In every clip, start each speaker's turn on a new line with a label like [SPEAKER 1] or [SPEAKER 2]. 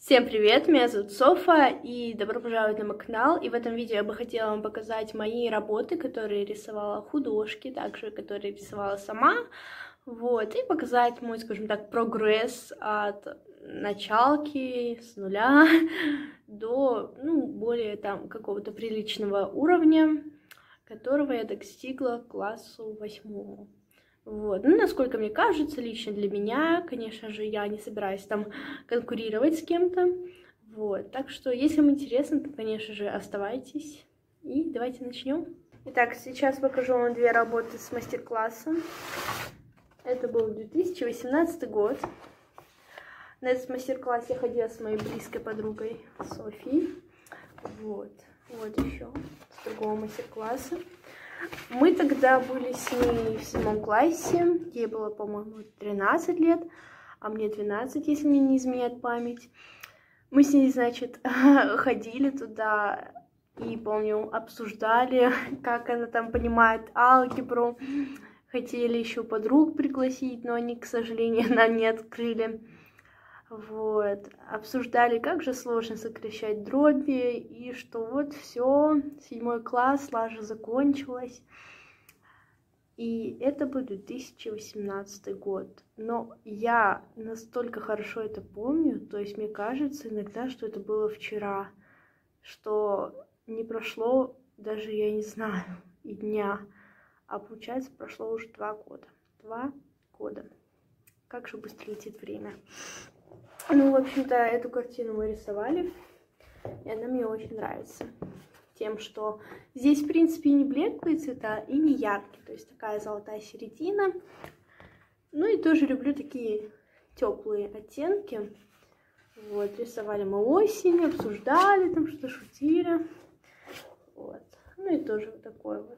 [SPEAKER 1] Всем привет, меня зовут Софа, и добро пожаловать на мой канал. И в этом видео я бы хотела вам показать мои работы, которые рисовала художки, также которые рисовала сама. Вот, и показать мой, скажем так, прогресс от началки, с нуля, до, более там какого-то приличного уровня, которого я достигла к классу 8. Вот. Ну, насколько мне кажется, лично для меня, конечно же, я не собираюсь там конкурировать с кем-то. Вот. Так что, если вам интересно, то, конечно же, оставайтесь. И давайте начнем. Итак, сейчас покажу вам две работы с мастер-класса. Это был 2018 год. На этот мастер-класс я ходила с моей близкой подругой Софией. Вот. Вот еще с другого мастер-класса. Мы тогда были с ней в 7 классе, ей было, по-моему, 13 лет, а мне 12, если мне не изменяет память. Мы с ней, значит, ходили туда и, помню, обсуждали, как она там понимает алгебру. Хотели еще подруг пригласить, но они, к сожалению, нам не открыли. Вот, обсуждали, как же сложно сокращать дроби, и что вот все, 7 класс, Лажа закончилась. И это был 2018 год. Но я настолько хорошо это помню, то есть мне кажется иногда, что это было вчера, что не прошло даже, я не знаю, и дня, а получается прошло уже 2 года. 2 года. Как же быстро летит время. Ну, в общем-то, эту картину мы рисовали, и она мне очень нравится. Тем, что здесь, в принципе, не блеклые цвета и не яркие, то есть такая золотая середина. Ну и тоже люблю такие теплые оттенки. Вот, рисовали мы осень, обсуждали, там что-то шутили. Вот, ну и тоже вот такой вот.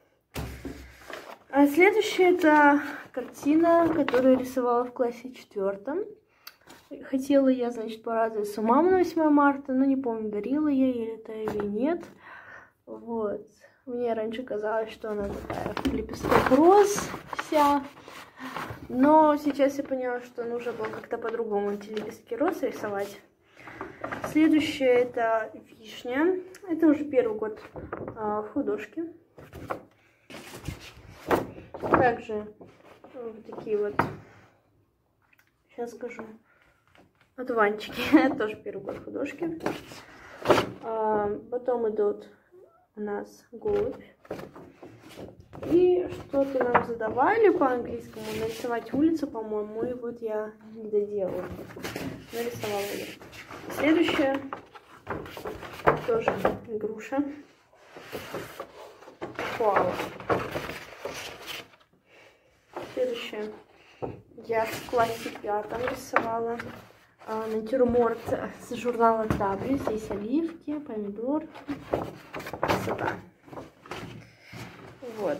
[SPEAKER 1] А следующая это картина, которую я рисовала в классе 4. Хотела я, значит, порадовать свою маму на 8 марта, но не помню, дарила я ей это или нет. Вот. Мне раньше казалось, что она такая в лепестках роз вся. Но сейчас я поняла, что нужно было как-то по-другому эти лепестки роз рисовать. Следующее это вишня. Это уже 1-й год в художке. Также вот такие вот, сейчас скажу, одуванчики, тоже 1-й год художки. Потом идут у нас голубь. И что-то нам задавали по-английскому, нарисовать улицу, по-моему, и вот я не доделала, нарисовала ее. Следующая тоже груша. Вау. Следующее я в классе 5 рисовала. Натюрморт с журнала Табри. Здесь оливки, помидорки. Красота. Вот.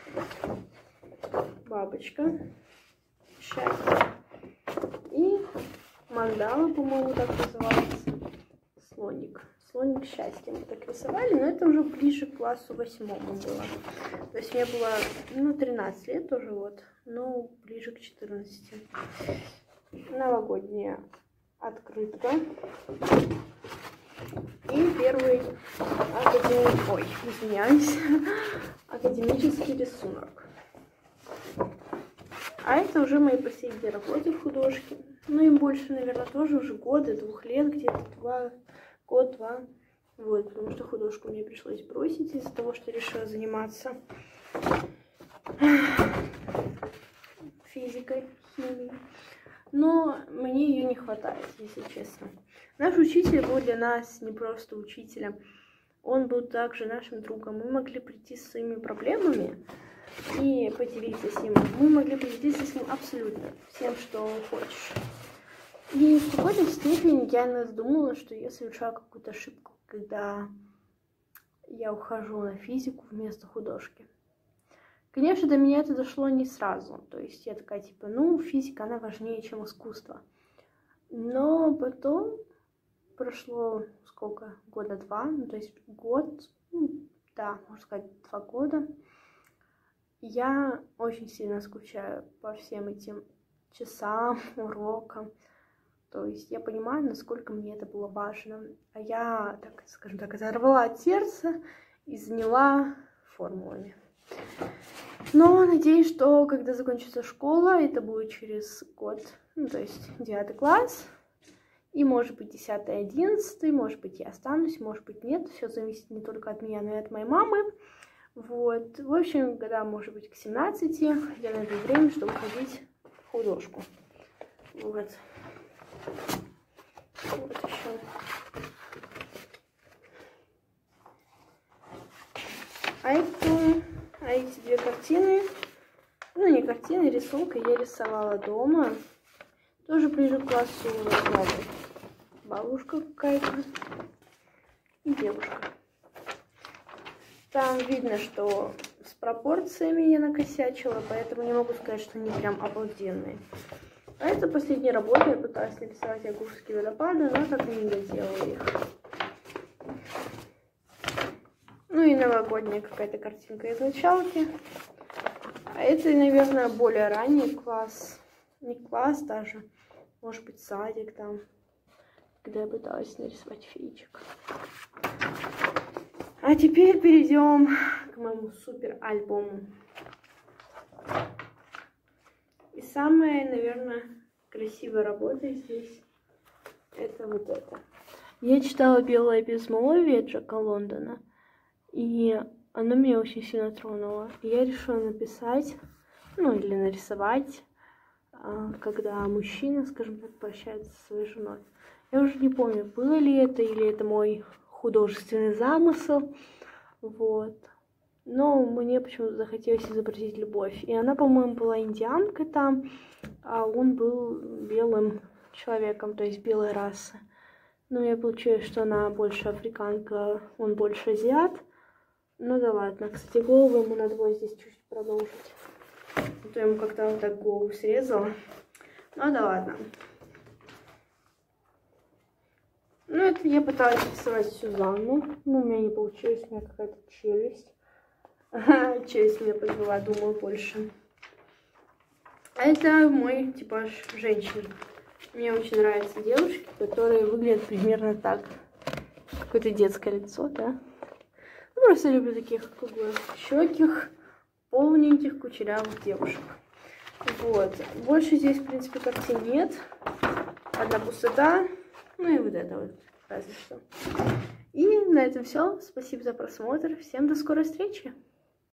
[SPEAKER 1] Бабочка. Счастье. И мандала, по-моему, так называется. Слоник. Слоник счастья мы так рисовали, но это уже ближе к классу 8 было. То есть мне было, 13 лет тоже вот, но ближе к 14. Новогодняя открытка. И первый академический рисунок. А это уже мои последние работы в художке. Ну, им больше, наверное, тоже уже года, 2 лет, где-то год-два. Вот, потому что художку мне пришлось бросить из-за того, что решила заниматься физикой, химией. Но мне ее не хватает, если честно. Наш учитель был для нас не просто учителем, он был также нашим другом. Мы могли прийти с своими проблемами и поделиться с ним. Мы могли поделиться с ним абсолютно всем, что хочешь. И в какой-то степени я иногда думала, что я совершаю какую-то ошибку, когда я ухожу на физику вместо художки. Конечно, до меня это дошло не сразу. То есть я такая, типа, физика, она важнее, чем искусство. Но потом прошло, сколько, 2 года, то есть год, да, можно сказать, 2 года. Я очень сильно скучаю по всем этим часам, урокам. То есть я понимаю, насколько мне это было важно. А я, так скажем так, оторвала от сердца и заняла формулами. Но надеюсь, что когда закончится школа, это будет через год, ну, то есть 9 класс, и может быть 10, 11, может быть я останусь, может быть нет. Все зависит не только от меня, но и от моей мамы. Вот, в общем, когда, может быть, к 17 я найду время, чтобы ходить в художку. Вот. Вот еще. А эти две картины, ну не картины, рисунка я рисовала дома. Тоже ближе к классу бабушка какая-то и девушка. Там видно, что с пропорциями я накосячила, поэтому не могу сказать, что они прям обалденные. А это последняя работа, я пыталась нарисовать Ягушские водопады, но так и не доделала их. Ну и новогодняя какая-то картинка из началки. А это, наверное, более ранний класс. Не класс даже, может быть, садик там, когда я пыталась нарисовать феечек. А теперь перейдем к моему супер альбому. И самая, наверное, красивая работа здесь это вот это. Я читала «Белое безмолвие» Джека Лондона, и оно меня очень сильно тронуло. И я решила написать, ну или нарисовать, когда мужчина, скажем так, прощается со своей женой. Я уже не помню, было ли это или это мой художественный замысел, вот. Но мне почему-то захотелось изобразить любовь. И она, по-моему, была индианкой там, а он был белым человеком, то есть белой расы. Но я получилось, что она больше африканка, он больше азиат. Ну да ладно. Кстати, голову ему надо было здесь чуть-чуть продолжить. А то ему как-то вот так голову срезала. Ну да ладно. Ну, это я пыталась рисовать Сюзанну. Но у меня не получилось, у меня какая-то челюсть. Челюсть меня подвела, думаю, больше. А это мой типаж женщин. Мне очень нравятся девушки, которые выглядят примерно так. Какое-то детское лицо, да? Ну, просто люблю таких круглощеких, полненьких, кучерявых девушек. Вот. Больше здесь, в принципе, картин нет. Одна пустота. Ну и вот это вот, разве что. И на этом все. Спасибо за просмотр. Всем до скорой встречи.